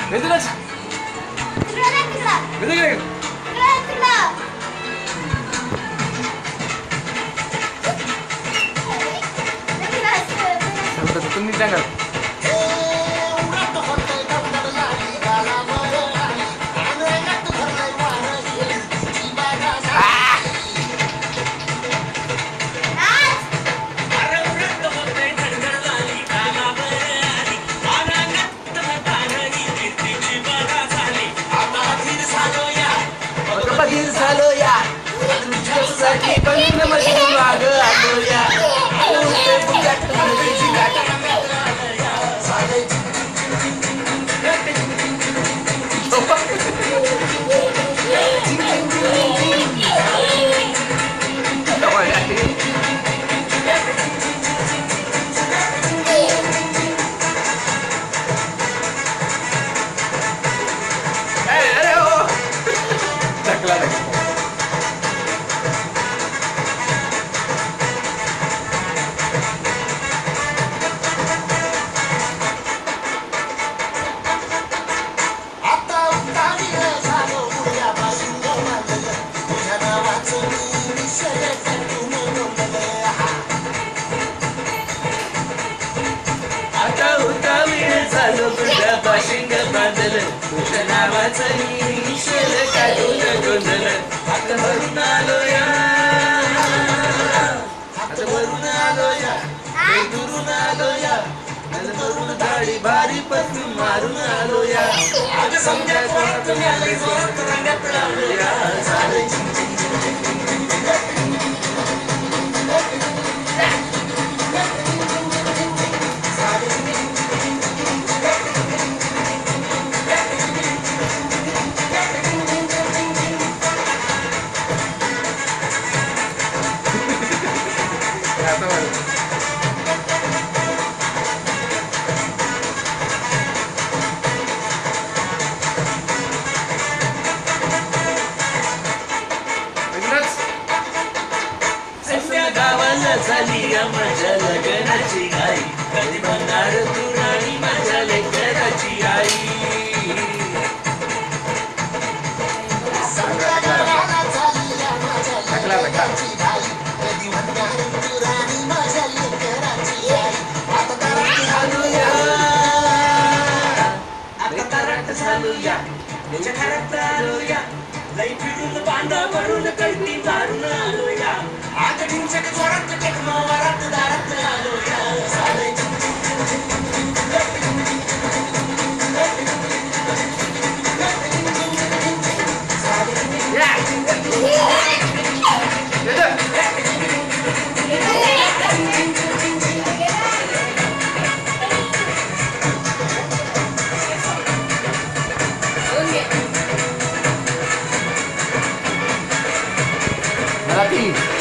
इकडंच इकडे तुम्ही सांगा बधीर झालो या तुझ्यासाठी पण मशीन माग आलो या शिंग बांधलं तुझ्या नावाचं ईश्वर काढून गोंधलं आता भरून आलो या आता भरून आलो या दुरून आलो या भरून दाढी भारी पत्तून मारून आलो या आता समजा रंगात लावलो या झाली माझ्या लग्नाची आई कधी म्हणणार तू राणी माझ्या लेकराची आई त्याच्या घरात आलोया लई फिरून बांधा पडून कळती मारून आलोया आता तुमच्या जोरात टेक्नोवरात दारात आलोया Lagi.